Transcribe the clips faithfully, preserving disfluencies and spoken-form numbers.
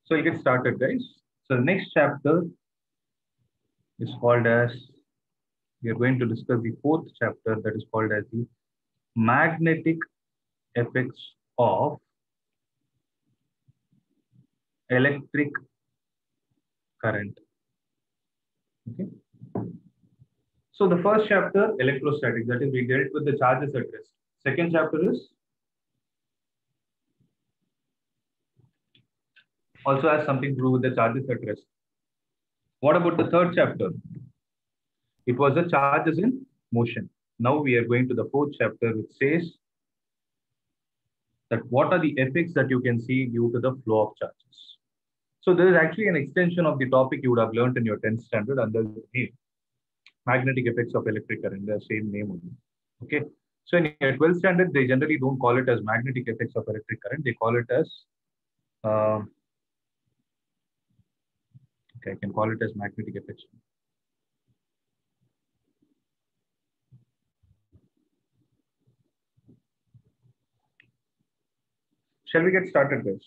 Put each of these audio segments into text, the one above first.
So we'll get started, guys. So the next chapter is called as, we are going to discuss the fourth chapter, that is called as the magnetic effects of electric current. Okay. So the first chapter, electrostatics, that is we dealt with the charges at rest. Second chapter is also has something to do with the charges at rest. What about the third chapter? It was the charges in motion. Now we are going to the fourth chapter, which says that what are the effects that you can see due to the flow of charges. So there is actually an extension of the topic you would have learned in your tenth standard under the name magnetic effects of electric current, the same name only. Okay. So in your twelfth standard, they generally don't call it as magnetic effects of electric current. They call it as, uh, okay, I can call it as magnetic effects. Shall we get started, guys?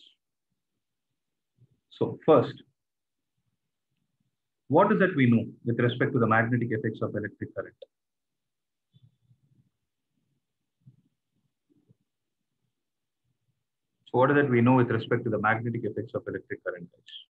So first, what is that we know with respect to the magnetic effects of electric current? So what is that we know with respect to the magnetic effects of electric current?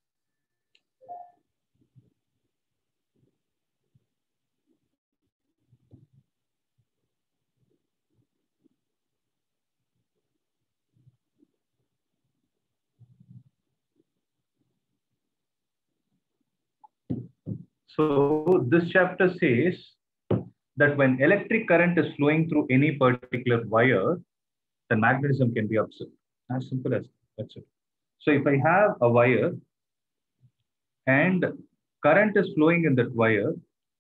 So this chapter says that when electric current is flowing through any particular wire, the magnetism can be observed. As simple as that. That's it. So if I have a wire and current is flowing in that wire,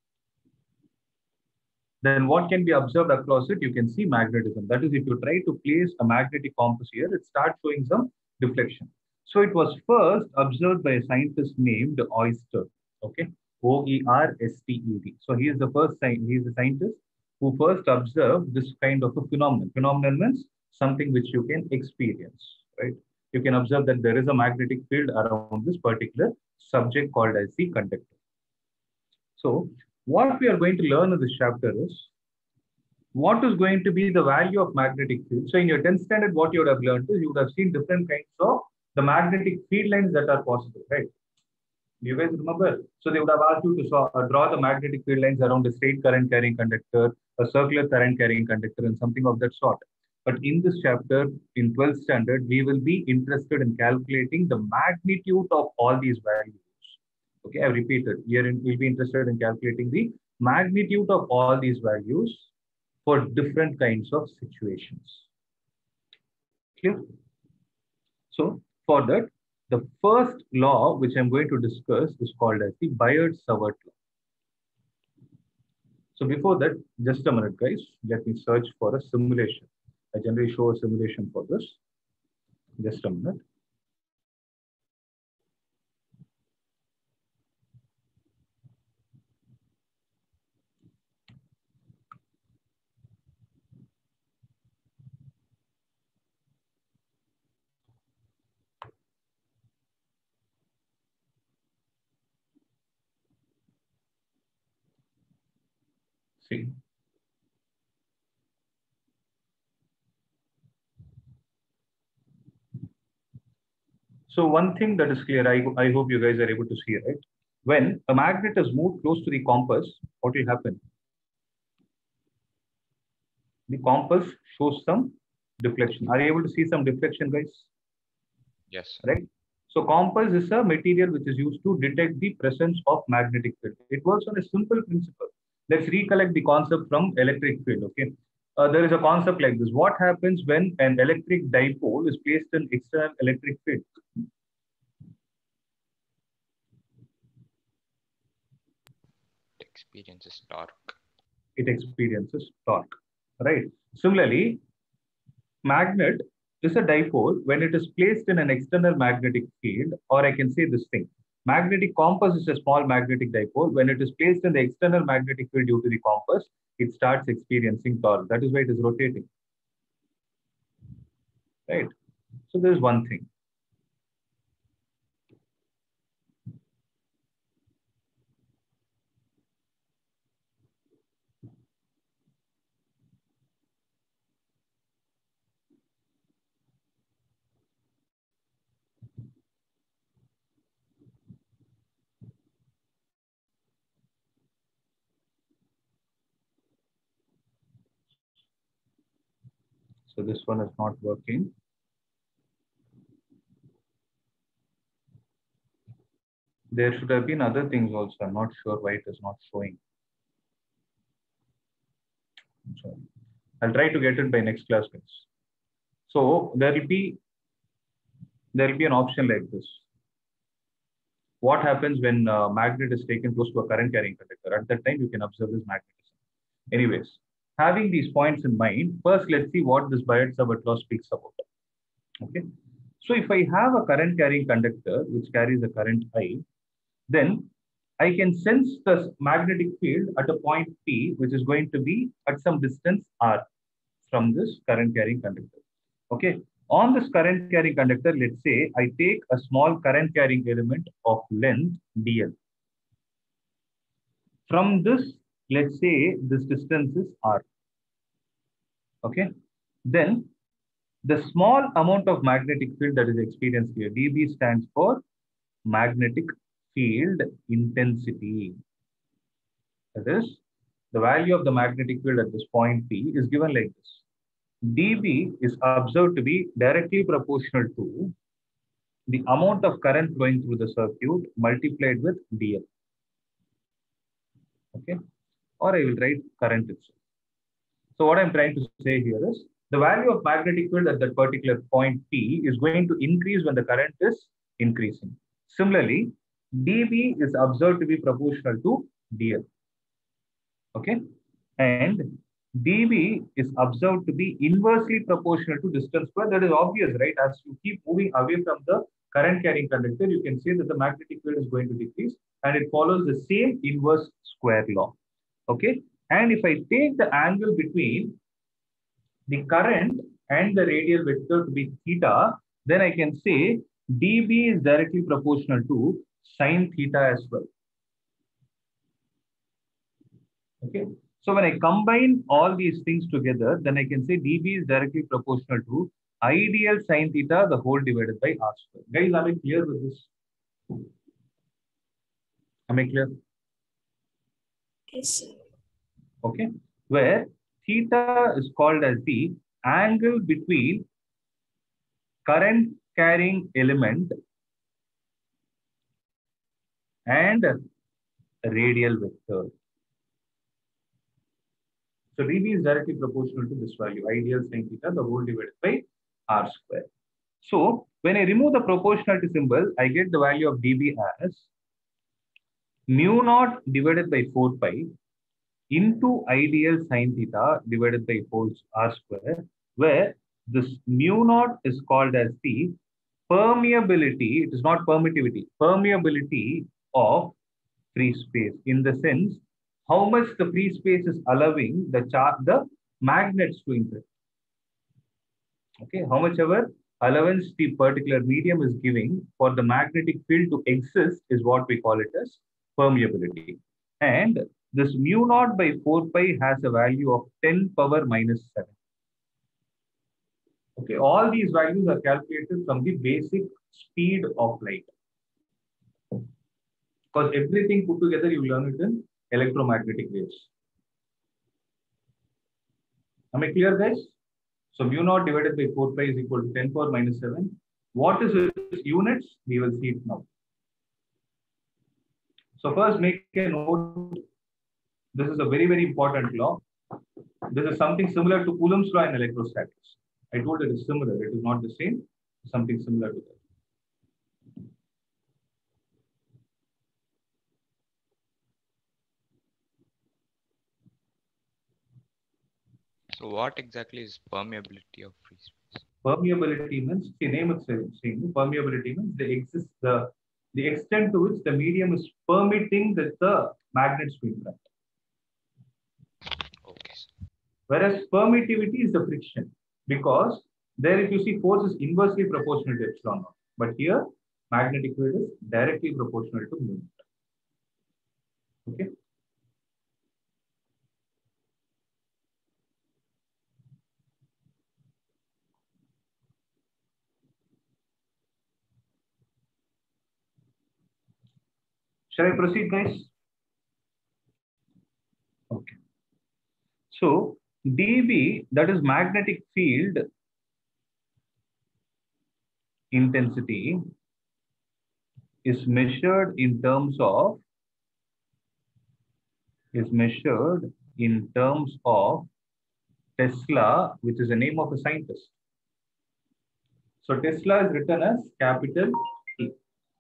then what can be observed across it? You can see magnetism. That is, if you try to place a magnetic compass here, it starts showing some deflection. So it was first observed by a scientist named Oyster. Okay, O E R S T E D. So he is the first he is the scientist who first observed this kind of a phenomenon. Phenomenon means something which you can experience, right? You can observe that there is a magnetic field around this particular subject called as the conductor. So what we are going to learn in this chapter is what is going to be the value of magnetic field. So in your tenth standard, what you would have learned is you would have seen different kinds of the magnetic field lines that are possible, right? You guys remember? So they would have asked you to saw, uh, draw the magnetic field lines around a straight current carrying conductor, a circular current carrying conductor, and something of that sort. But in this chapter, in twelfth standard, we will be interested in calculating the magnitude of all these values. Okay, I've repeated. Here we'll be interested in calculating the magnitude of all these values for different kinds of situations. Clear? So for that, the first law which I'm going to discuss is called as the Biot-Savart law. So before that, just a minute, guys. Let me search for a simulation. I generally show a simulation for this. Just a minute. See. So one thing that is clear, I, I hope you guys are able to see, right? When a magnet is moved close to the compass, what will happen? The compass shows some deflection. Are you able to see some deflection, guys? Yes. Right? So compass is a material which is used to detect the presence of magnetic field. It works on a simple principle. Let's recollect the concept from electric field, okay? Uh, there is a concept like this. What happens when an electric dipole is placed in external electric field? It experiences torque. It experiences torque, right? Similarly, magnet is a dipole when it is placed in an external magnetic field, or I can say this thing. Magnetic compass is a small magnetic dipole. When it is placed in the external magnetic field due to the compass, it starts experiencing torque. That is why it is rotating. Right? So there is one thing. So this one is not working. There should have been other things also. I'm not sure why it is not showing. I'm sorry. I'll try to get it by next class, guys. So there will be there will be an option like this. What happens when uh, magnet is taken close to a current carrying conductor? At that time, you can observe this magnetism. Anyways, having these points in mind, first let's see what this Biot-Savart law speaks about. Okay. So if I have a current carrying conductor which carries a current I, then I can sense the magnetic field at a point P, which is going to be at some distance R from this current carrying conductor. Okay. On this current carrying conductor, let's say I take a small current carrying element of length D L. From this, let's say this distance is R. Okay. Then the small amount of magnetic field that is experienced here, D B stands for magnetic field intensity. That is, the value of the magnetic field at this point P is given like this. D B is observed to be directly proportional to the amount of current flowing through the circuit multiplied with D L. Okay, or I will write current itself. So what I'm trying to say here is the value of magnetic field at that particular point P is going to increase when the current is increasing. Similarly, D B is observed to be proportional to D L. Okay, and D B is observed to be inversely proportional to distance square. That is obvious, right? As you keep moving away from the current carrying conductor, you can see that the magnetic field is going to decrease, and it follows the same inverse square law. Okay, and if I take the angle between the current and the radial vector to be theta, then I can say D B is directly proportional to sine theta as well. Okay. So when I combine all these things together, then I can say D B is directly proportional to ideal sine theta, the whole divided by R square. Guys, are we clear with this? Am I clear? Yes, sir. Okay. Where theta is called as the angle between current carrying element and radial vector. So D B is directly proportional to this value, ideal sine theta, the whole divided by R square. So when I remove the proportionality symbol, I get the value of D B as mu naught divided by four pi into ideal sine theta divided by four R square, where this mu naught is called as the permeability, it is not permittivity, permeability of free space, in the sense how much the free space is allowing the charge, the magnets to interact. Okay, how much ever allowance the particular medium is giving for the magnetic field to exist is what we call it as permeability. And this mu naught by four pi has a value of ten power minus seven. Okay, all these values are calculated from the basic speed of light. Because everything put together, you learn it in electromagnetic waves. Am I clear, guys? So mu naught divided by four pi is equal to ten power minus seven. What is its units? We will see it now. So first make a note. This is a very, very important law. This is something similar to Coulomb's law in electrostatics. I told it is similar. It is not the same. Something similar to that. So what exactly is permeability of free space? Permeability means, the name itself saying permeability means the exist the the extent to which the medium is permitting that the magnets to interact. Okay. Whereas permittivity is the friction, because there if you see force is inversely proportional to epsilon naught, but here magnetic field is directly proportional to mu naught. Okay. Shall I proceed, guys? Okay. So D B, that is magnetic field intensity is measured in terms of is measured in terms of Tesla, which is the name of a scientist. So Tesla is written as capital T.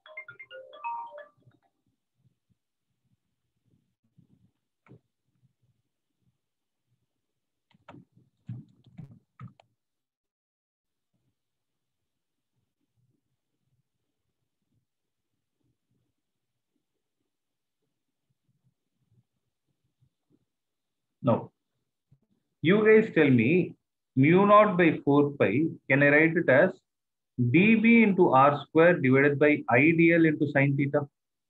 Now, you guys tell me mu naught by four pi, can I write it as dB into r square divided by I D L into sine theta?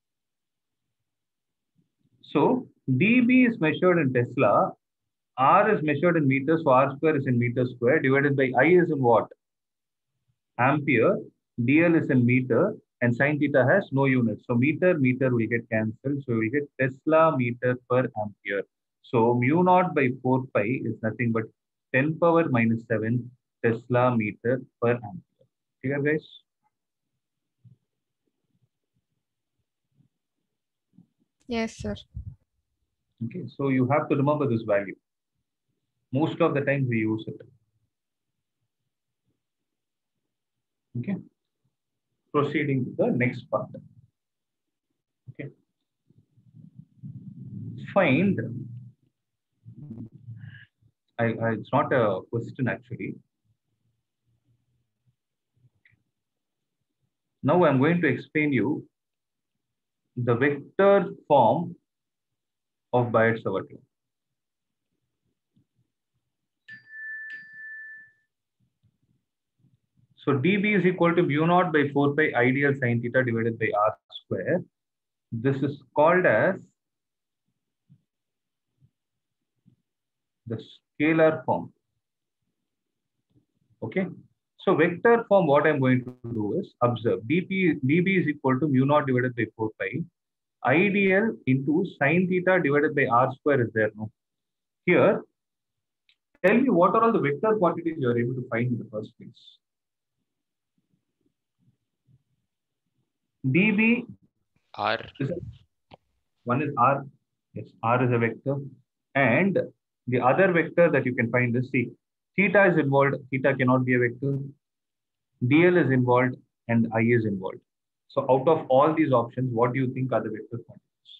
So dB is measured in Tesla, R is measured in meters, so R square is in meter square, divided by I is in what? Ampere, D L is in meter, and sine theta has no units. So meter, meter will get cancelled. So we get Tesla meter per ampere. So mu naught by four pi is nothing but ten power minus seven Tesla meter per ampere. Clear, guys? Yes, sir. Okay, so you have to remember this value. Most of the time we use it. Okay. Proceeding to the next part. Okay. Find. I, I, it's not a question actually. Now I'm going to explain you the vector form of Biot-Savart law. So dB is equal to mu naught by four pi ideal sine theta divided by r square. This is called as the scalar form. Okay. So vector form, what I'm going to do is observe dP, dB is equal to mu naught divided by four pi. Ideal into sine theta divided by r square is there. No. Here, tell me what are all the vector quantities you are able to find in the first place. dB R. is a, one is r. Yes, r is a vector, and the other vector that you can find is C. Theta is involved. Theta cannot be a vector. D L is involved, and I is involved. So out of all these options, what do you think are the vector quantities?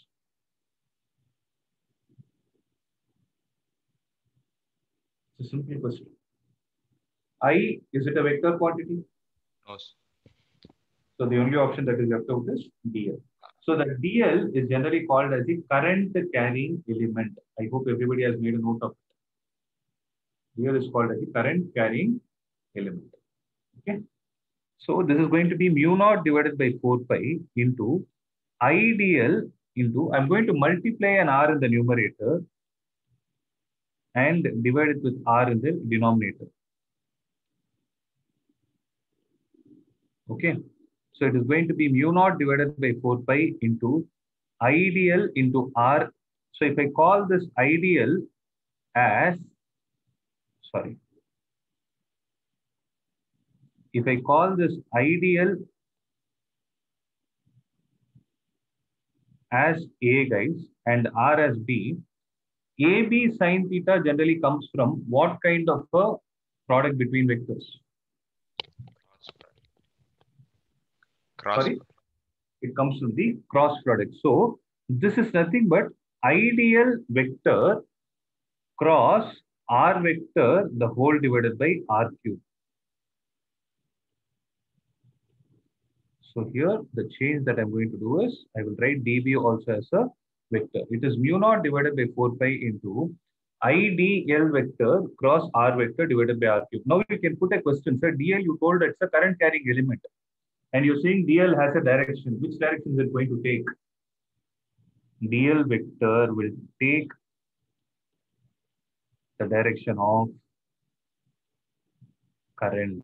It's a simple question. I, is it a vector quantity? No. So the only option that is left out is D L. So the D L is generally called as the current carrying element. I hope everybody has made a note of it. D L is called as the current carrying element. Okay. So this is going to be mu naught divided by four pi into I D L into, I'm going to multiply an R in the numerator and divide it with R in the denominator. Okay. So it is going to be mu naught divided by four pi into I D L into R. So if I call this I D L as, sorry, if I call this I D L as A, guys, and R as B, A B sine theta generally comes from what kind of a product between vectors? Cross. Sorry, it comes from the cross product. So this is nothing but ideal vector cross R vector, the whole divided by R cube. So here the change that I'm going to do is I will write dB also as a vector. It is mu naught divided by four pi into I D L vector cross R vector divided by R cube. Now you can put a question, sir, D L you told it's a current carrying element. And you're saying D L has a direction. Which direction is it going to take? D L vector will take the direction of current.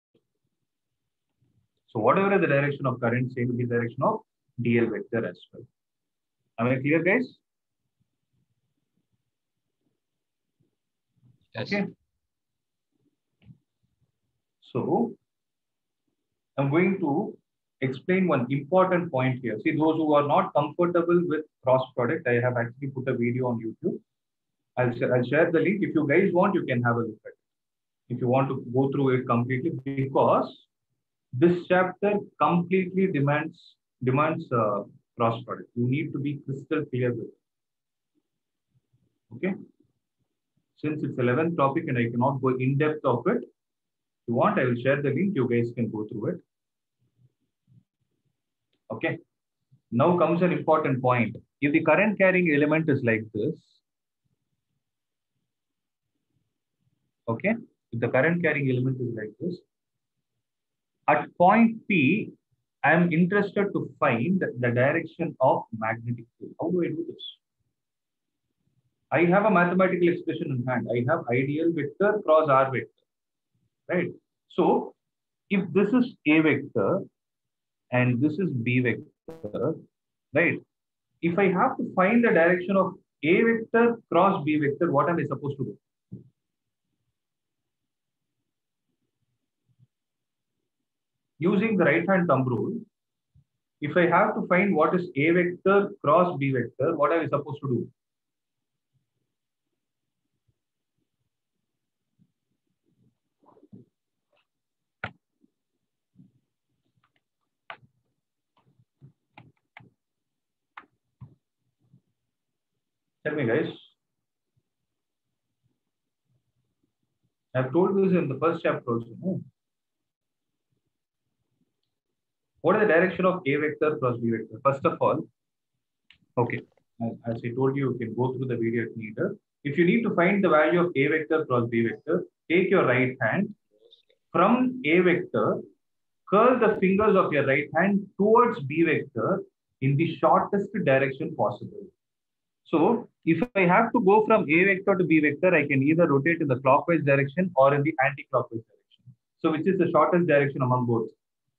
So whatever is the direction of current, same will be the direction of D L vector as well. Am I clear, guys? Yes. Okay. So I'm going to explain one important point here. See, those who are not comfortable with cross product, I have actually put a video on YouTube. I'll, sh I'll share the link. If you guys want, you can have a look at it. If you want to go through it completely, because this chapter completely demands demands uh, cross product. You need to be crystal clear with it. Okay. Since it's eleventh topic and I cannot go in depth of it, if you want, I will share the link. You guys can go through it. Okay. Now comes an important point. If the current carrying element is like this, okay, if the current carrying element is like this, at point P, I am interested to find the direction of magnetic field. How do I do this? I have a mathematical expression in hand. I have ideal vector cross R vector, right? So if this is A vector and this is B vector, right? If I have to find the direction of A vector cross B vector, what am I supposed to do? Using the right hand thumb rule, if I have to find what is A vector cross B vector, what am I supposed to do? Tell me, guys. I've told this in the first chapter also. No? What is the direction of A vector cross B vector? First of all, okay, as I told you, you can go through the video if needed. If you need to find the value of A vector cross B vector, take your right hand from A vector, curl the fingers of your right hand towards B vector in the shortest direction possible. So if I have to go from A vector to B vector, I can either rotate in the clockwise direction or in the anti-clockwise direction. So which is the shortest direction among both?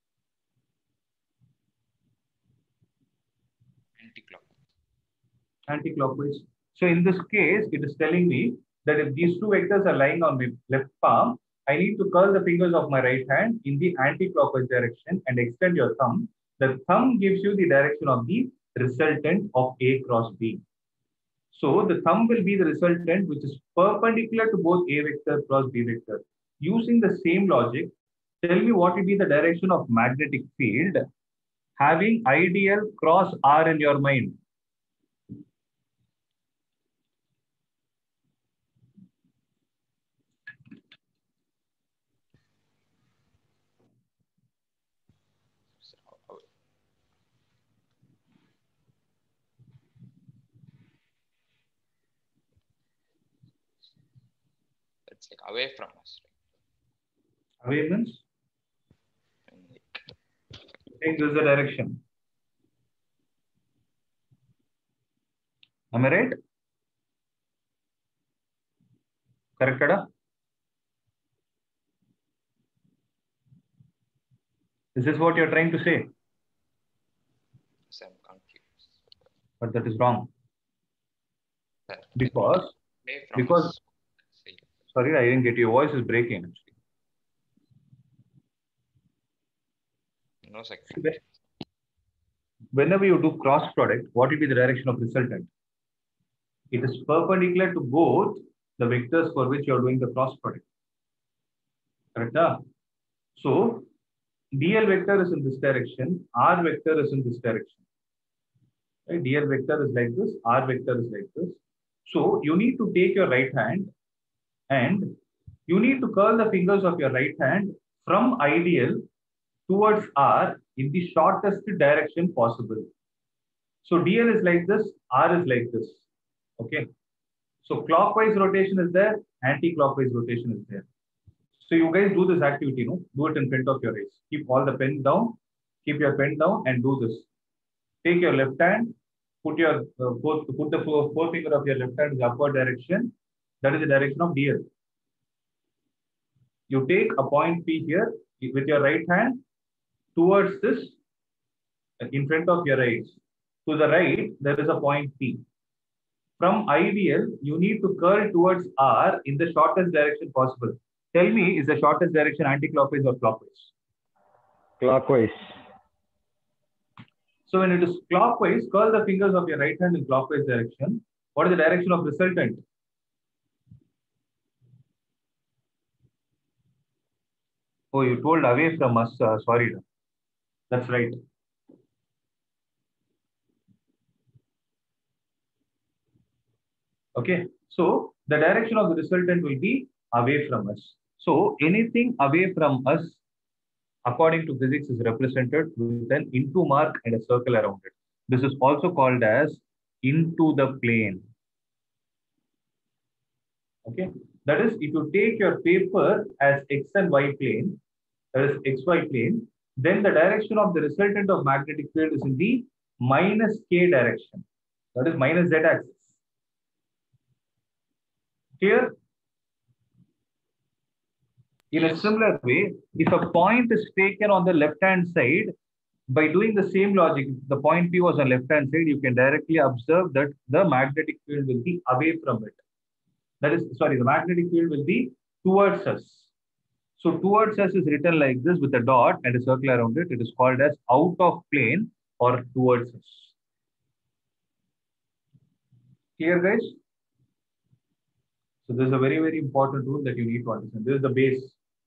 Anti-clockwise. Anti-clockwise. So in this case, it is telling me that if these two vectors are lying on my left palm, I need to curl the fingers of my right hand in the anti-clockwise direction and extend your thumb. The thumb gives you the direction of the resultant of A cross B. So the thumb will be the resultant which is perpendicular to both A vector cross B vector. Using the same logic, tell me what will be the direction of magnetic field having ideal cross R in your mind. It's like away from us. Right? Away means? Take this the direction. Am I right? Correct, Kada? Is this what you're trying to say? So I'm confused. But that is wrong. That Because, away from because, us. sorry, I didn't get you. Your voice is breaking actually. No second. Whenever you do cross product, what will be the direction of resultant? It is perpendicular to both the vectors for which you are doing the cross product. Correct? Huh? So, D L vector is in this direction, R vector is in this direction. Right? D L vector is like this, R vector is like this. So, you need to take your right hand and you need to curl the fingers of your right hand from ideal towards R in the shortest direction possible. So D L is like this, R is like this. Okay. So clockwise rotation is there, anti-clockwise rotation is there. So you guys do this activity, no? Do it in front of your eyes. Keep all the pens down, keep your pen down and do this. Take your left hand, put your uh, fourth, put the four, four finger of your left hand in the upward direction. That is the direction of D L. You take a point P here with your right hand towards this in front of your eyes. To the right, there is a point P. From ideal, you need to curl towards R in the shortest direction possible. Tell me, is the shortest direction anti-clockwise or clockwise? Clockwise. So when it is clockwise, curl the fingers of your right hand in clockwise direction. What is the direction of resultant? Oh, you told away from us. Uh, sorry. That's right. Okay. So the direction of the resultant will be away from us. So anything away from us, according to physics, is represented with an into mark and a circle around it. This is also called as into the plane. Okay. That is, if you take your paper as x and y plane, that is xy plane, then the direction of the resultant of magnetic field is in the minus k direction. That is minus z axis. Clear? In a similar way, if a point is taken on the left-hand side, by doing the same logic, if the point P was on left-hand side, you can directly observe that the magnetic field will be away from it. That is, sorry, the magnetic field will be towards us. So towards us is written like this with a dot and a circle around it. It is called as out of plane or towards us. Clear, guys? So this is a very, very important rule that you need to understand. This is the base.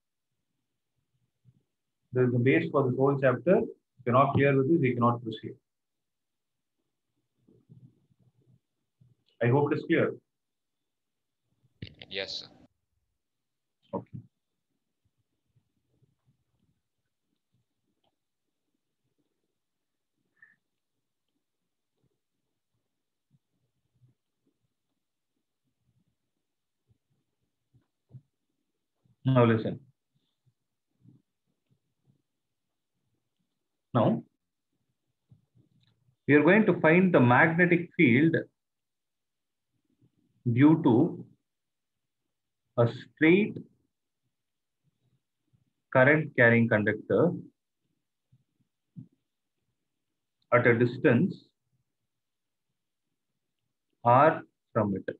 This is the base for this whole chapter. If you're not clear with this, you cannot proceed. I hope it is clear. Yes, sir. Okay. Now listen. Now, we are going to find the magnetic field due to a straight current carrying conductor at a distance r from it.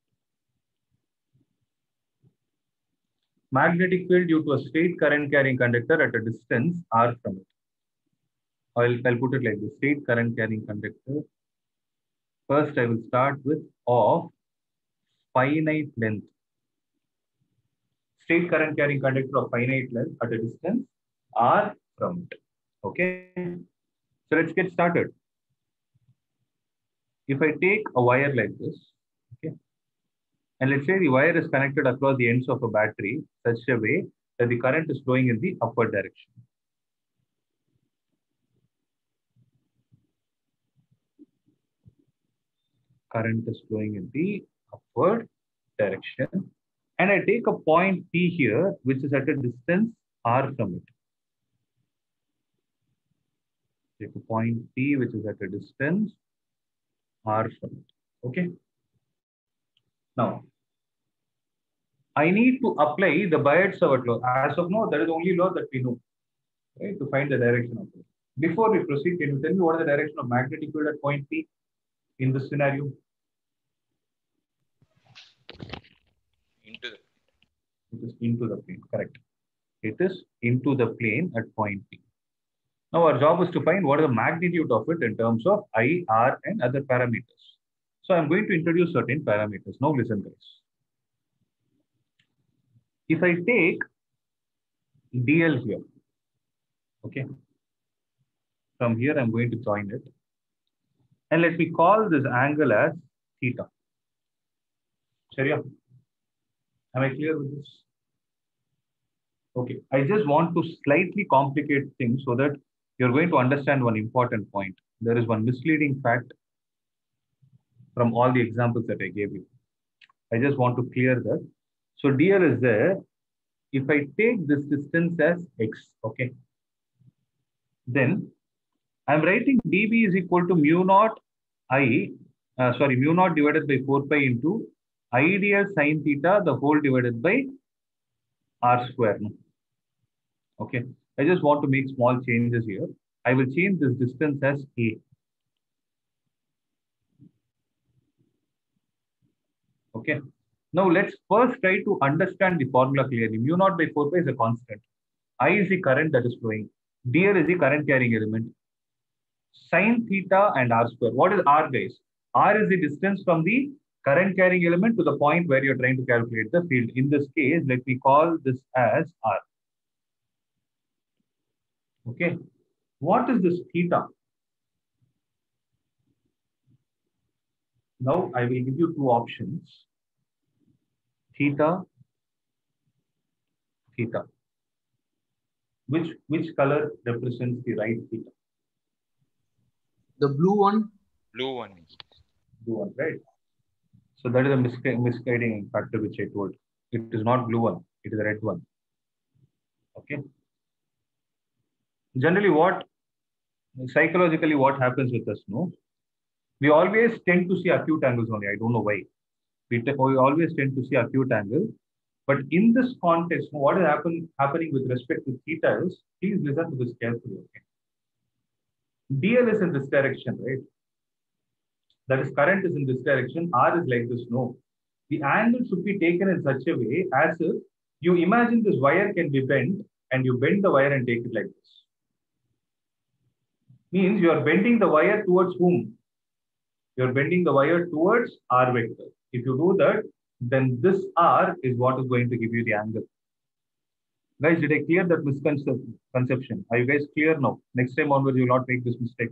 Magnetic field due to a straight current carrying conductor at a distance r from it. I'll, I'll put it like this: straight current carrying conductor. First, I will start with of finite length. Straight current carrying conductor of finite length at a distance r from it. Okay. So let's get started. If I take a wire like this, okay, and let's say the wire is connected across the ends of a battery such a way that the current is flowing in the upward direction. Current is flowing in the upward direction. And I take a point P here, which is at a distance r from it. Take a point P, which is at a distance r from it. Okay. Now, I need to apply the Biot-Savart law. As of now, that is the only law that we know, right, to find the direction of it. Before we proceed, can you tell me what is the direction of magnetic field at point P in this scenario? Into the It is into the plane, correct. It is into the plane at point P. Now our job is to find what is the magnitude of it in terms of I, R, and other parameters. So I'm going to introduce certain parameters. Now listen, guys. If I take D L here, okay, from here I'm going to join it. And let me call this angle as theta. Sharia? Am I clear with this? Okay, I just want to slightly complicate things so that you're going to understand one important point. There is one misleading fact from all the examples that I gave you. I just want to clear that. So D L is there. If I take this distance as x, okay, then I'm writing dB is equal to mu naught I, uh, sorry, mu naught divided by four pi into ideal sine theta, the whole divided by r square. Okay, I just want to make small changes here. I will change this distance as a. Okay, now let's first try to understand the formula clearly. Mu naught by four pi is a constant. I is the current that is flowing. dl is the current carrying element. Sine theta and r square. What is r, guys? R is the distance from the current carrying element to the point where you're trying to calculate the field. In this case, let me call this as r. Okay. What is this theta? Now I will give you two options. Theta, theta. Which, which color represents the right theta? The blue one. Blue one. Blue one, right? So that is a misguiding factor which I told. It is not blue one, it is a red one. Okay. Generally, what psychologically what happens with us, no? We always tend to see acute angles only. I don't know why. We, we always tend to see acute angle. But in this context, what is happen, happening with respect to theta is, please listen to this carefully. Okay. dl is in this direction, right? That is, current is in this direction. R is like this. No. The angle should be taken in such a way as if you imagine this wire can be bent and you bend the wire and take it like this. Means you are bending the wire towards whom? You are bending the wire towards r vector. If you do that, then this r is what is going to give you the angle. Guys, did I clear that misconception? Are you guys clear now? Next time onwards, you will not make this mistake.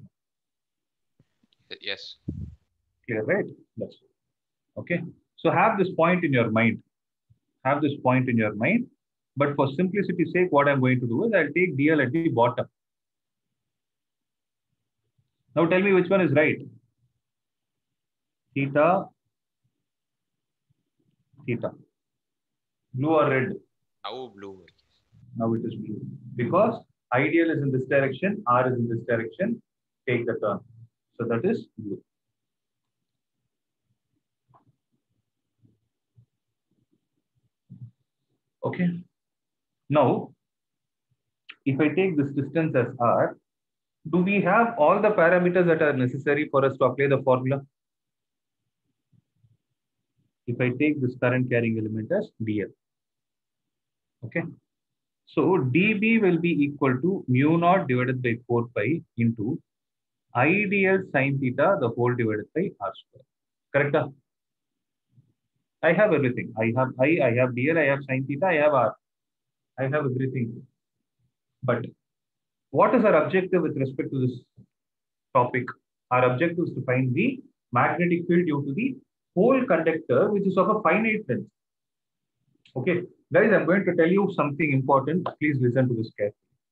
Yes. Clear, right? That's it. Okay. So have this point in your mind. Have this point in your mind. But for simplicity's sake, what I'm going to do is I'll take dl at the bottom. Now tell me which one is right. Theta, theta. Blue or red? Now blue. Now it is blue. Because ideal is in this direction, r is in this direction. Take the turn. So that is blue. Okay. Now, if I take this distance as r, do we have all the parameters that are necessary for us to apply the formula? If I take this current carrying element as dl. Okay. So dB will be equal to mu naught divided by four pi into ideal sine theta the whole divided by r square. Correct? I have everything. I have I, I have dl, I have sine theta, I have r. I have everything. But what is our objective with respect to this topic? Our objective is to find the magnetic field due to the whole conductor, which is of a finite length. Okay, guys, I'm going to tell you something important. Please listen to this carefully.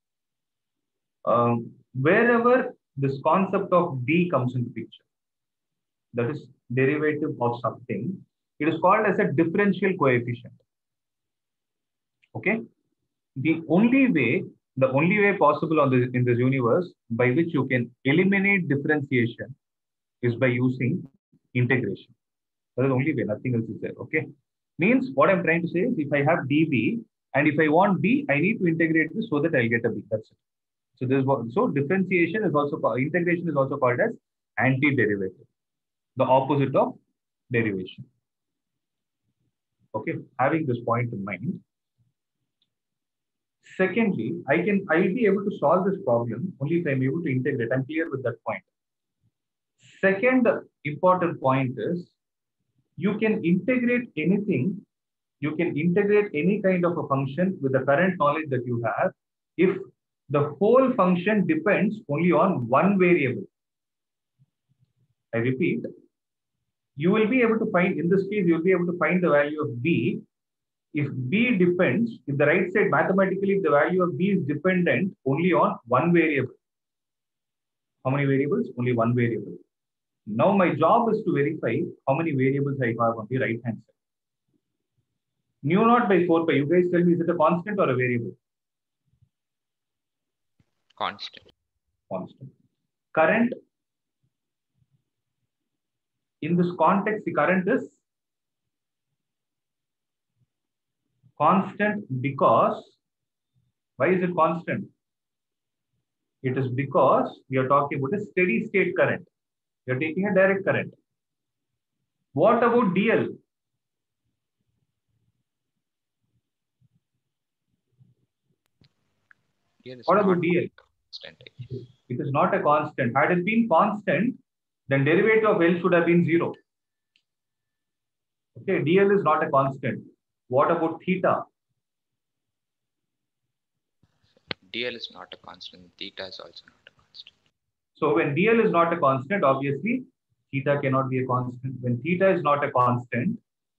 Um, wherever this concept of D comes into picture, that is derivative of something, it is called as a differential coefficient. Okay, the only way, the only way possible on this in this universe by which you can eliminate differentiation is by using integration. That is the only way. Nothing else is there. Okay. Means what I'm trying to say is if I have dB and if I want B, I need to integrate this so that I'll get a B. That's it. So this is what, so differentiation is also called, integration is also called as antiderivative, the opposite of derivation. Okay, having this point in mind. Secondly, I can I will be able to solve this problem only if I'm able to integrate. I'm clear with that point. Second important point is you can integrate anything, you can integrate any kind of a function with the current knowledge that you have if the whole function depends only on one variable. I repeat, you will be able to find, in this case, you will be able to find the value of B if B depends, if the right side mathematically, if the value of B is dependent only on one variable. How many variables? Only one variable. Now my job is to verify how many variables I have on the right hand side. Mu naught by four pi. You guys tell me, is it a constant or a variable? Constant. Constant. Current. In this context, the current is constant because, why is it constant? It is because we are talking about a steady state current. We are taking a direct current. What about D L? D L is What not, about D L? constant, I guess. It is not a constant. Had it been constant, then derivative of L should have been zero. Okay, dl is not a constant. What about theta? dl is not a constant. Theta is also not a constant. So when dl is not a constant, obviously theta cannot be a constant. When theta is not a constant,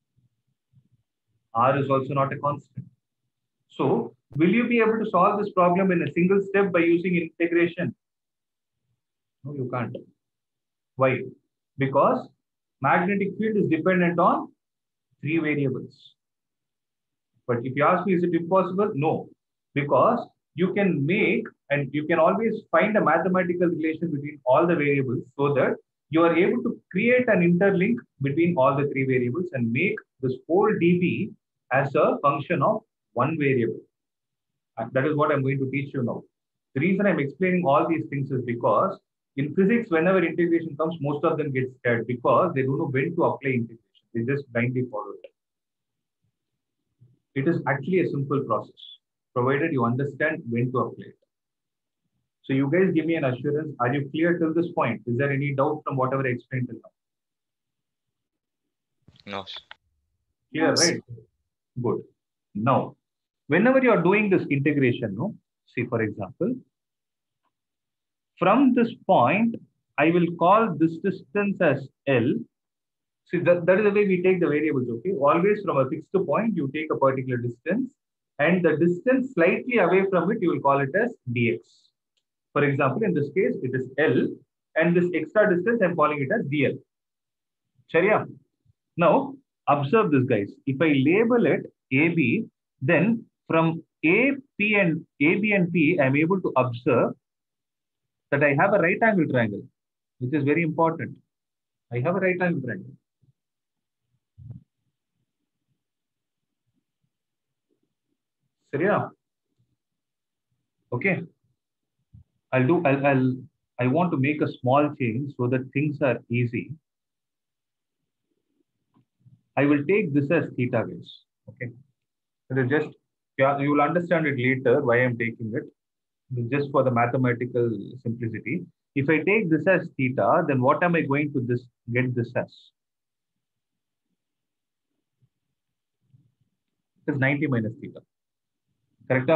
r is also not a constant. So will you be able to solve this problem in a single step by using integration? No, you can't. Why? Because magnetic field is dependent on three variables. But if you ask me, is it impossible? No, because you can make and you can always find a mathematical relation between all the variables so that you are able to create an interlink between all the three variables and make this whole dB as a function of one variable. And that is what I'm going to teach you now. The reason I'm explaining all these things is because in physics, whenever integration comes, most of them get scared because they don't know when to apply integration. They just blindly follow it. It is actually a simple process, provided you understand when to apply it. So you guys give me an assurance. Are you clear till this point? Is there any doubt from whatever I explained till now? No, sir. Clear, right? Good. Now, whenever you are doing this integration, no, see for example, from this point, I will call this distance as L. See, that, that is the way we take the variables, okay? Always from a fixed point, you take a particular distance, and the distance slightly away from it, you will call it as dx. For example, in this case, it is L, and this extra distance, I'm calling it as dl. Sharia? Now, observe this, guys. If I label it A B, then from A, P, and A, B, and P, I'm able to observe that I have a right angle triangle, which is very important. I have a right angle triangle. Sharia? Okay. I'll do, I'll, I'll, I want to make a small change so that things are easy. I will take this as theta, guys. Okay. It is just, yeah, you will understand it later why I'm taking it. Just for the mathematical simplicity. If I take this as theta, then what am I going to this get this as? It is ninety minus theta. Correct?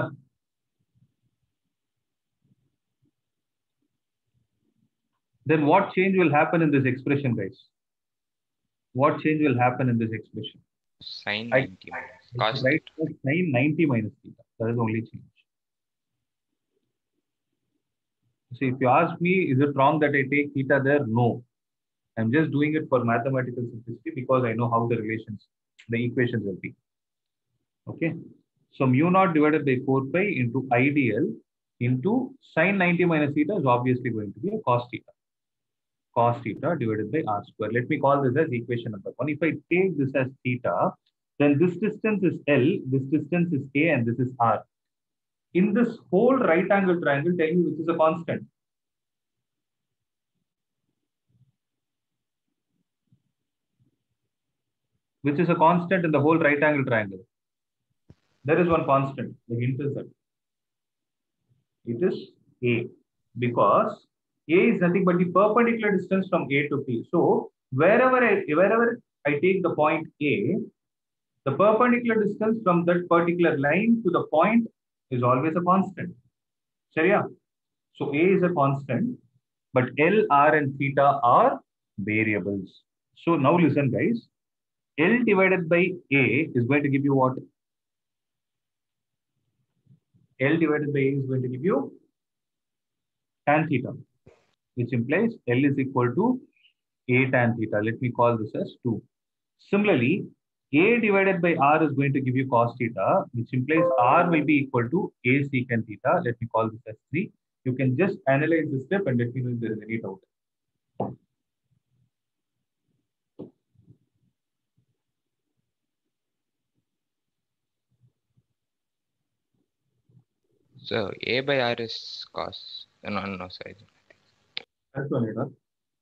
Then what change will happen in this expression, guys? What change will happen in this expression? Sine I, ninety minus cos right, theta. sine ninety minus theta. That is the only change. So if you ask me, is it wrong that I take theta there? No. I'm just doing it for mathematical simplicity because I know how the relations, the equations will be. Okay. So mu naught divided by four pi into I D L into sine ninety minus theta is obviously going to be a cos theta. Cos theta divided by r square. Let me call this as equation number one. If I take this as theta, then this distance is L, this distance is A, and this is R. In this whole right angle triangle, tell me which is a constant. Which is a constant in the whole right angle triangle? There is one constant. The hint is that it is A, because A is nothing but the perpendicular distance from A to P. So wherever I wherever I take the point A, the perpendicular distance from that particular line to the point is always a constant. Sharia? So A is a constant, but L, R, and theta are variables. So now listen, guys. L divided by A is going to give you what? L divided by A is going to give you tan theta, which implies L is equal to A tan theta. Let me call this as two. Similarly, A divided by R is going to give you cos theta, which implies R will be equal to A secant theta. Let me call this as three. You can just analyze this step and let me know if there is any doubt. So A by R is cos. No, no, sorry. That's one, right?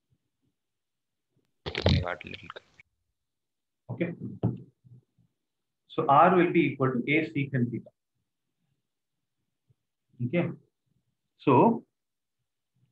I got a little. Okay. So R will be equal to A secant theta. Okay. So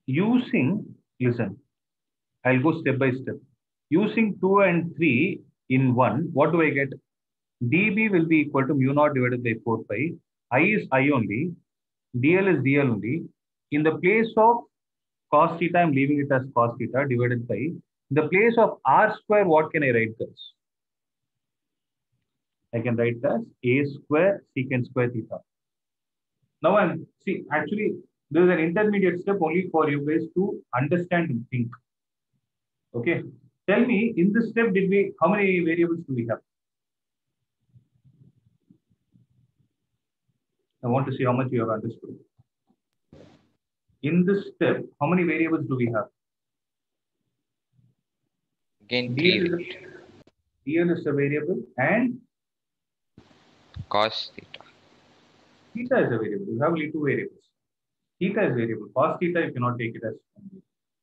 using, listen, I'll go step by step. Using two and three in one, what do I get? dB will be equal to mu naught divided by four pi. I is I only. dl is dl only. In the place of cos theta, I'm leaving it as cos theta divided by. In the place of r square, what can I write this? I can write as a square secant square theta. Now I'm, see, actually, there is an intermediate step only for you guys to understand and think. Okay. Tell me, in this step, did we, how many variables do we have? I want to see how much you have understood. In this step, how many variables do we have? Again, dl three. is, a, dl is a variable and Cos theta. theta is a variable. You have only two variables. Theta is variable. Cos theta, you cannot take it as one.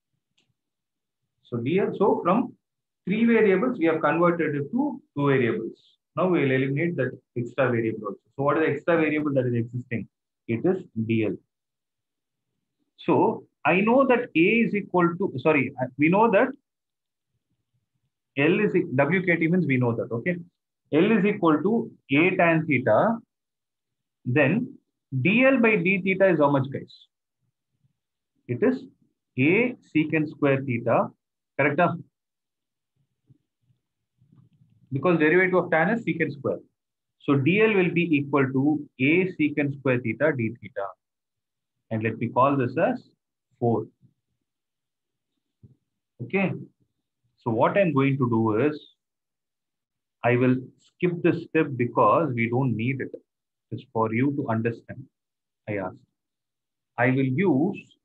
So dl, so from three variables, we have converted it to two variables. Now we will eliminate that extra variable also. So what is the extra variable that is existing? It is dl. So I know that a is equal to, sorry, we know that L is, W K T means we know that, okay? L is equal to A tan theta. Then dl by d theta is how much, guys? It is A secant square theta, correct? Because derivative of tan is secant square. So dl will be equal to A secant square theta d theta. And let me call this as four. Okay. So what I'm going to do is, I will skip this step because we don't need it. It's for you to understand. I asked. I will use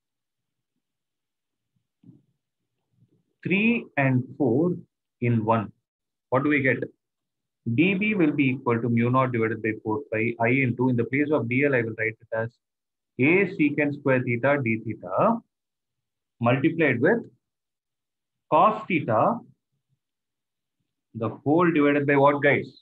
three and four in one. What do we get? dB will be equal to mu naught divided by four pi I into, in the place of dl, I will write it as A secant square theta d theta multiplied with cos theta, the whole divided by what, guys?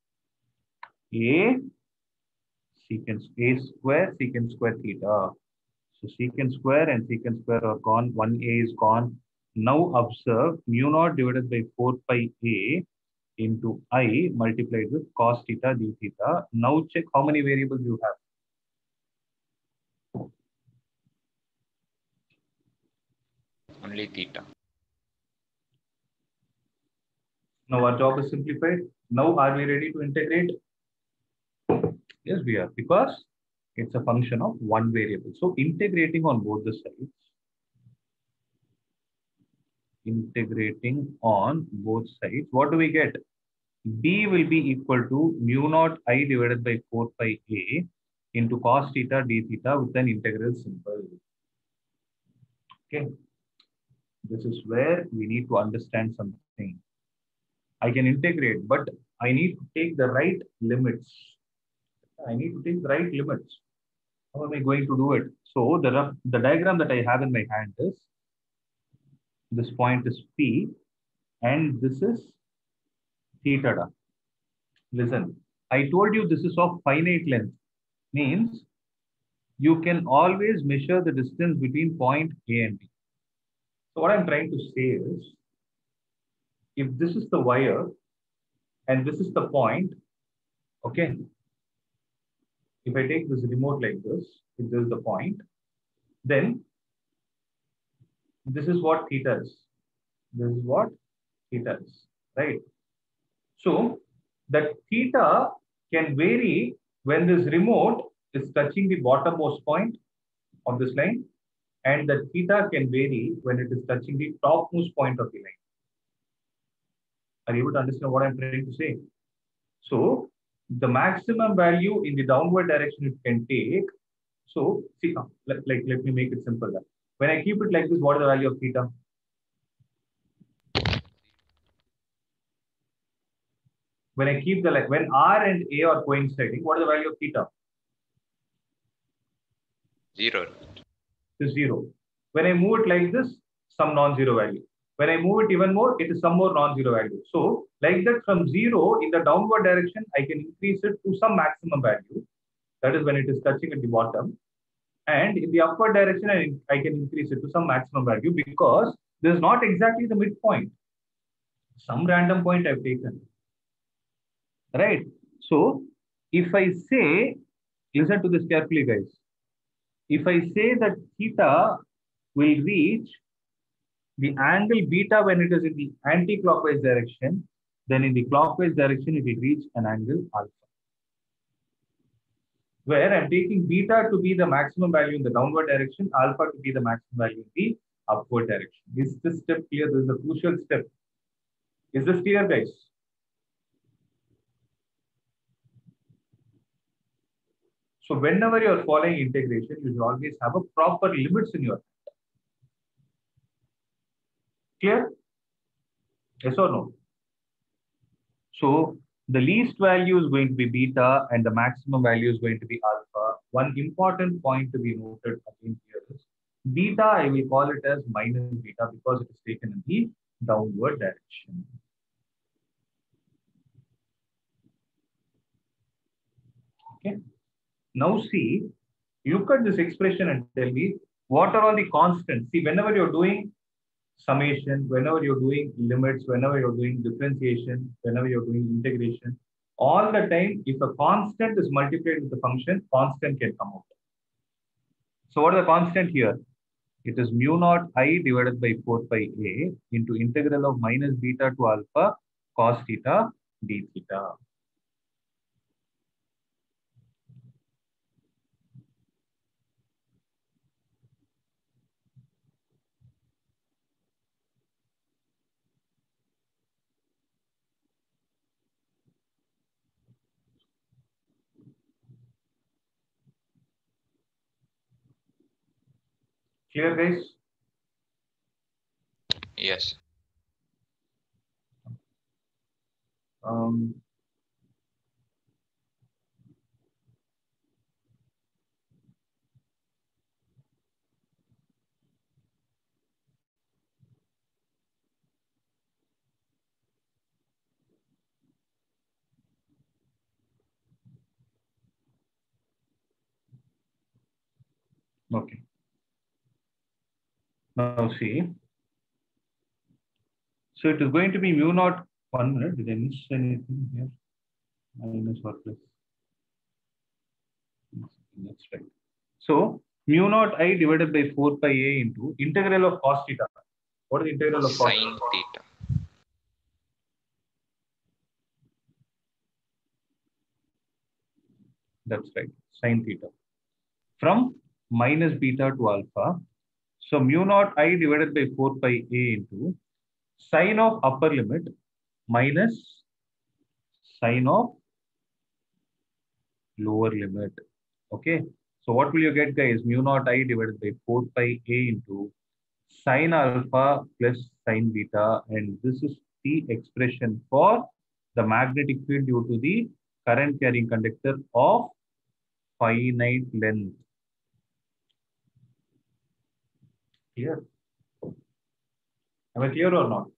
A secant, A square secant square theta. So secant square and secant square are gone. one A is gone. Now observe mu naught divided by four pi A into I multiplied with cos theta d theta. Now check how many variables you have. Only theta. Now our job is simplified. Now are we ready to integrate? Yes, we are, because it's a function of one variable. So integrating on both the sides, integrating on both sides, what do we get? B will be equal to mu naught I divided by four pi A into cos theta d theta with an integral symbol. Okay. This is where we need to understand something. I can integrate, but I need to take the right limits. I need to take the right limits. How am I going to do it? So the, the diagram that I have in my hand is, this point is P and this is theta. Listen, I told you this is of finite length. Means you can always measure the distance between point A and B. So what I'm trying to say is, if this is the wire and this is the point, okay, if I take this remote like this, if this is the point, then this is what theta is. This is what theta is, right? So that theta can vary when this remote is touching the bottommost point of this line, and the theta can vary when it is touching the topmost point of the line. Are you able to understand what I'm trying to say? So the maximum value in the downward direction it can take. So see, like, like let me make it simple. When I keep it like this, what is the value of theta? When I keep the, like, when R and A are coinciding, what is the value of theta? Zero. It's zero. When I move it like this, some non-zero value. When I move it even more, it is some more non-zero value. So like that, from zero in the downward direction, I can increase it to some maximum value. That is when it is touching at the bottom. And in the upward direction, I, I can increase it to some maximum value because this is not exactly the midpoint. Some random point I've taken. Right? So if I say, listen to this carefully, guys. If I say that theta will reach the angle beta when it is in the anti-clockwise direction, then in the clockwise direction, it will reach an angle alpha. Where I'm taking beta to be the maximum value in the downward direction, alpha to be the maximum value in the upward direction. Is this step clear? This is a crucial step. Is this clear, guys? So whenever you're following integration, you should always have a proper limits in your hand. Clear? Yes or no? So the least value is going to be beta and the maximum value is going to be alpha. One important point to be noted again here is beta, I will call it as minus beta because it is taken in the downward direction. Okay. Now see, look at this expression and tell me what are all the constants. See, whenever you're doing summation, whenever you're doing limits, whenever you're doing differentiation, whenever you're doing integration, all the time, if a constant is multiplied with the function, constant can come out. So what is the constant here? It is mu naught I divided by four pi a into integral of minus beta to alpha cos theta d theta. Clear, guys? Yes. Um, okay. Now see. So it is going to be mu naught. One minute. Did I miss anything here? Minus or plus. That's right. So mu naught I divided by four pi a into integral of cos theta. What is the integral of cos Sine theta. That's right. Sine theta. From minus beta to alpha. So mu naught I divided by four pi a into sine of upper limit minus sine of lower limit. Okay. So what will you get, guys? Mu naught I divided by four pi a into sine alpha plus sine beta. And this is the expression for the magnetic field due to the current carrying conductor of finite length. Clear? Am I clear or not?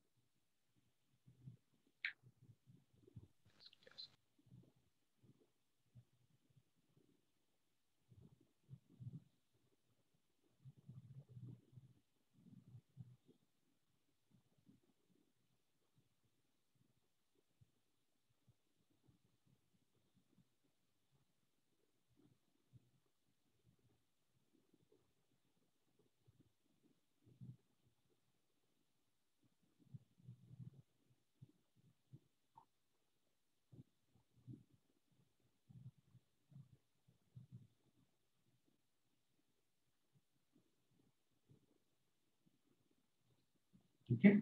Okay.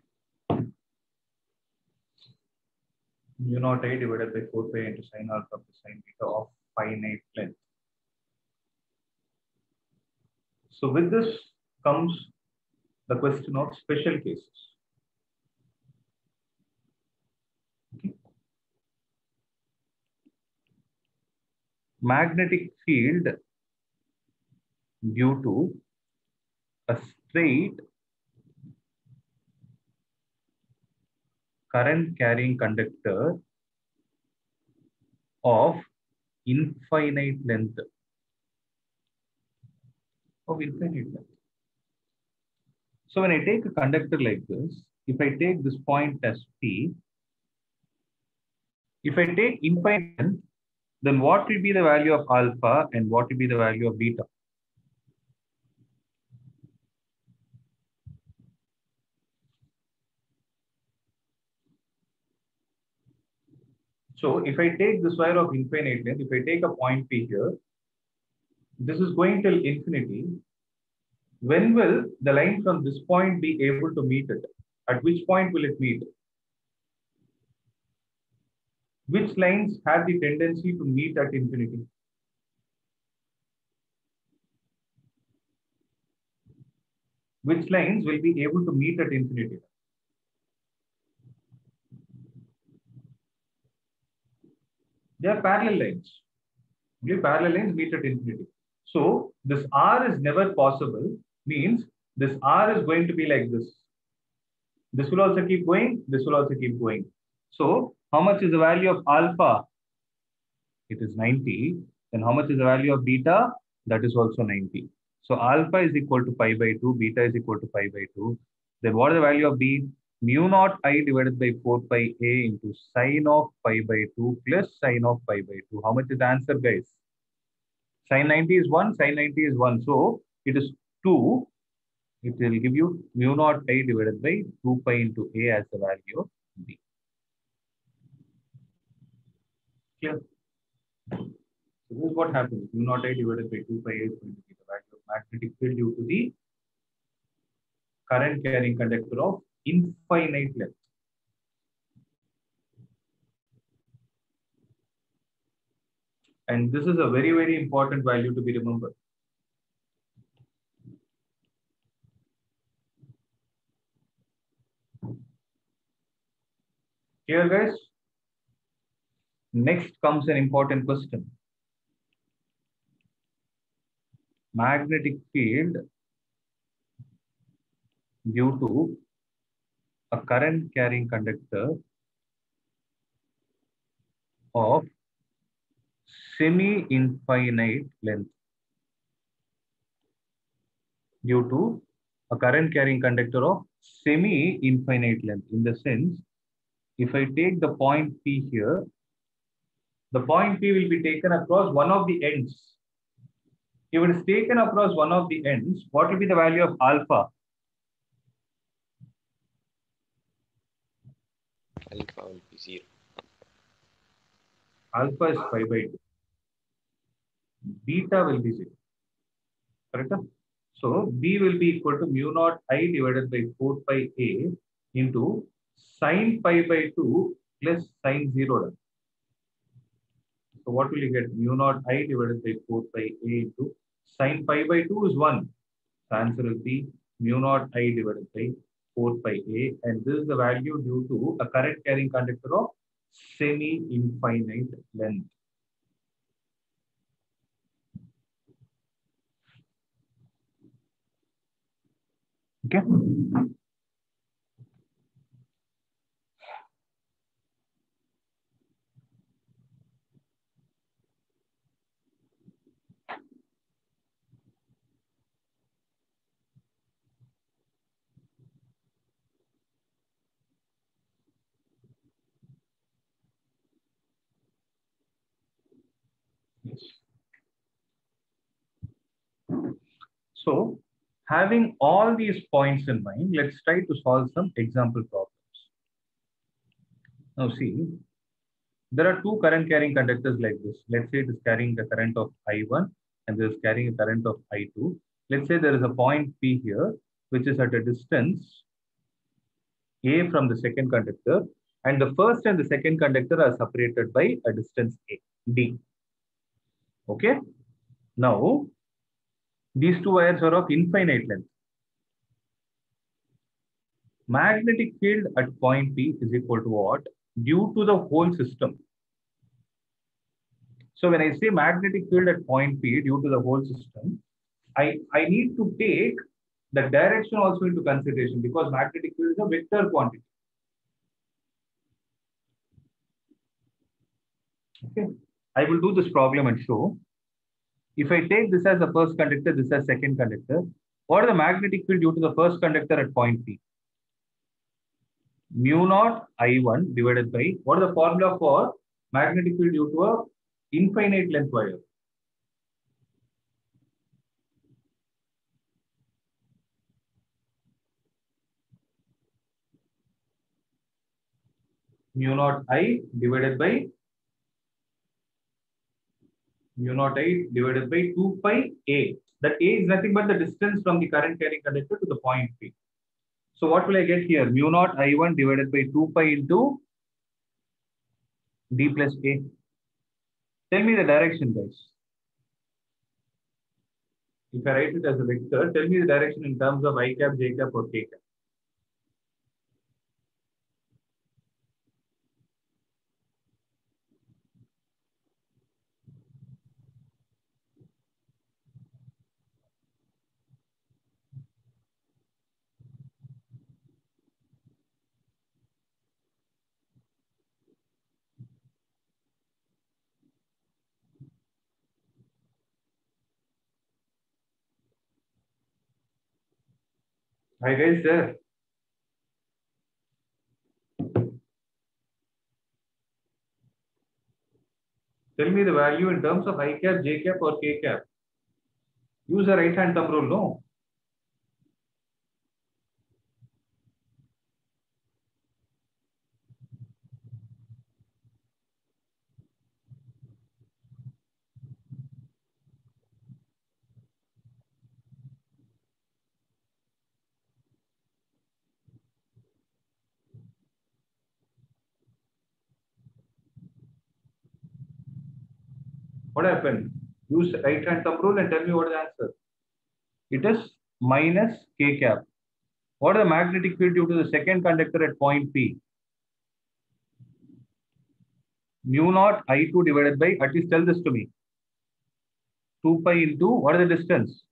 Mu naught I divided by four pi into sine alpha plus sine beta of finite length. So with this comes the question of special cases. Okay. Magnetic field due to a straight current carrying conductor of infinite length. of infinite length. So when I take a conductor like this, if I take this point as P, if I take infinite length, then what will be the value of alpha and what will be the value of beta? So if I take this wire of infinite length, if I take a point P here, this is going till infinity. When will the line from this point be able to meet it? At which point will it meet? Which lines have the tendency to meet at infinity? Which lines will be able to meet at infinity? They are parallel lines. Okay, parallel lines meet at infinity. So this R is never possible, means this R is going to be like this. This will also keep going, this will also keep going. So how much is the value of alpha? It is ninety. Then how much is the value of beta? That is also ninety. So alpha is equal to pi by two, beta is equal to pi by two. Then what is the value of B? Mu naught I divided by four pi A into sine of pi by two plus sine of pi by two. How much is the answer, guys? Sine ninety is one, sine ninety is one. So it is two. It will give you mu naught I divided by two pi into A as the value of B. Clear? So this is what happens. Mu naught I divided by two pi A is going to be the value of magnetic field due to the current carrying conductor of infinite length. And this is a very, very important value to be remembered. Here, guys, next comes an important question. Magnetic field due to a current carrying conductor of semi-infinite length. Due to a current carrying conductor of semi-infinite length. In the sense, if I take the point P here, the point P will be taken across one of the ends. If it is taken across one of the ends, what will be the value of alpha? Alpha will be zero. Alpha is pi by two. Beta will be zero. Correct? So B will be equal to mu naught I divided by four pi A into sine pi by two plus sine zero. So what will you get? Mu naught I divided by four pi A into sine pi by two is one. The answer will be mu naught I divided by four pi A, and this is the value due to a current carrying conductor of semi-infinite length. Okay. Yes. So, having all these points in mind, let's try to solve some example problems. Now, see, there are two current carrying conductors like this. Let's say it is carrying the current of I one and this is carrying a current of I two. Let's say there is a point P here, which is at a distance A from the second conductor, and the first and the second conductor are separated by a distance A, D. Okay. Now, these two wires are of infinite length. Magnetic field at point P is equal to what? Due to the whole system. So when I say magnetic field at point P due to the whole system, I, I need to take the direction also into consideration because magnetic field is a vector quantity. Okay. I will do this problem and show. If I take this as the first conductor, this as second conductor, what is the magnetic field due to the first conductor at point P? Mu naught I one divided by, what is the formula for magnetic field due to a infinite length wire? Mu naught I divided by mu naught I divided by two pi A. That A is nothing but the distance from the current carrying conductor to the point P. So what will I get here? Mu naught I one divided by two pi into D plus A. Tell me the direction, guys. If I write it as a vector, tell me the direction in terms of I cap, J cap, or K cap. Hi guys, there. Tell me the value in terms of I cap, J cap, or K cap. Use a right hand thumb rule, no? What happened? Use right hand thumb rule and tell me what is the answer. It is minus K cap. What is the magnetic field due to the second conductor at point P? Mu naught I two divided by, at least tell this to me. two pi into, what is the distance?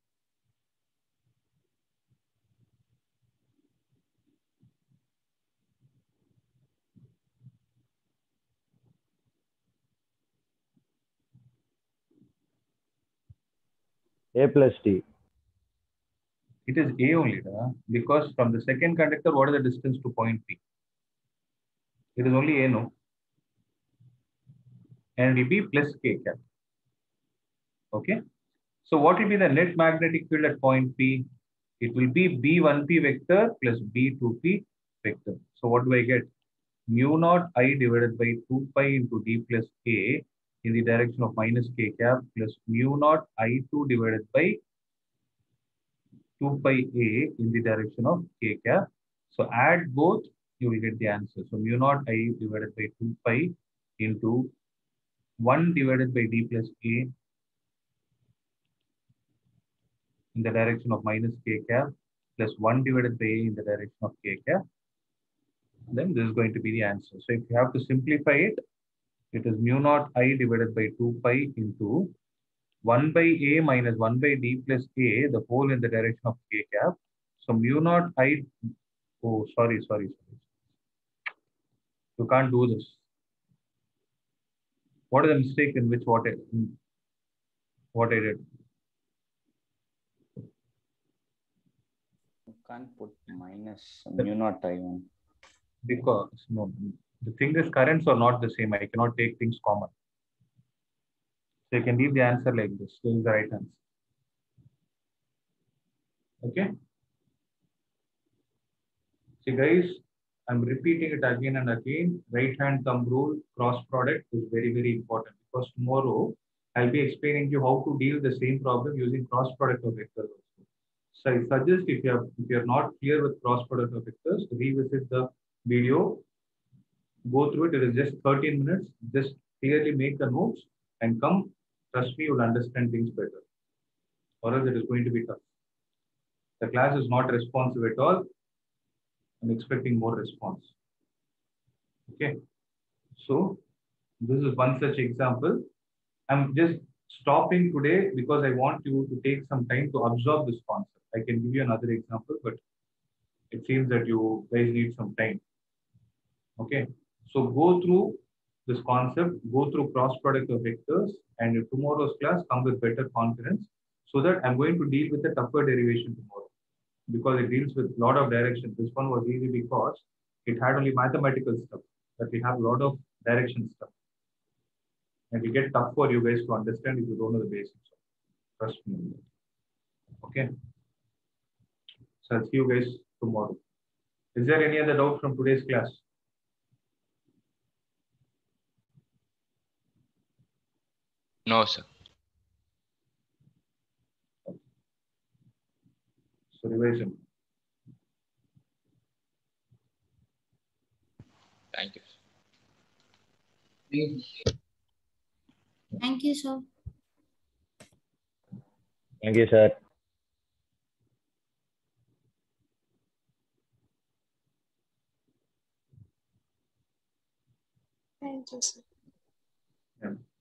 A plus D. It is A only, huh? Because from the second conductor, what is the distance to point P? It is only A, no? And it will be plus K cap. Okay. So what will be the net magnetic field at point P? It will be B one P vector plus B two P vector. So what do I get? Mu naught I divided by two pi into D plus A in the direction of minus K cap plus mu naught I two divided by two pi A in the direction of K cap. So add both, you will get the answer. So mu naught I divided by two pi into one divided by D plus A in the direction of minus K cap plus one divided by A in the direction of K cap. Then this is going to be the answer. So if you have to simplify it, it is mu naught I divided by two pi into one by A minus one by D plus A, the whole in the direction of K cap. So mu naught I, oh, sorry, sorry, sorry. You can't do this. What is the mistake in which what I, what I did? You can't put minus mu naught I one. Because, no, the thing is currents are not the same. I cannot take things common. So you can leave the answer like this. This is the right answer. Okay. See guys, I'm repeating it again and again. Right hand thumb rule, cross product is very, very important because tomorrow I'll be explaining you how to deal with the same problem using cross product of vectors also. So I suggest if you have if you are not clear with cross product of vectors, revisit the video, go through it. It is just thirteen minutes. Just clearly make the notes and come. Trust me, you'll understand things better. Or else it is going to be tough. The class is not responsive at all. I'm expecting more response. Okay. So this is one such example. I'm just stopping today because I want you to take some time to absorb this concept. I can give you another example, but it seems that you guys need some time. Okay. So go through this concept, go through cross product of vectors, and in tomorrow's class come with better confidence, so that I'm going to deal with a tougher derivation tomorrow, because it deals with a lot of direction. This one was easy because it had only mathematical stuff, but we have a lot of direction stuff. And it will get tough for you guys to understand if you don't know the basics. Trust me. Okay. So I'll see you guys tomorrow. Is there any other doubt from today's class? No, sir. So revision. Thank you. Thank you, sir. Thank you, sir. Thank you, sir. Yeah.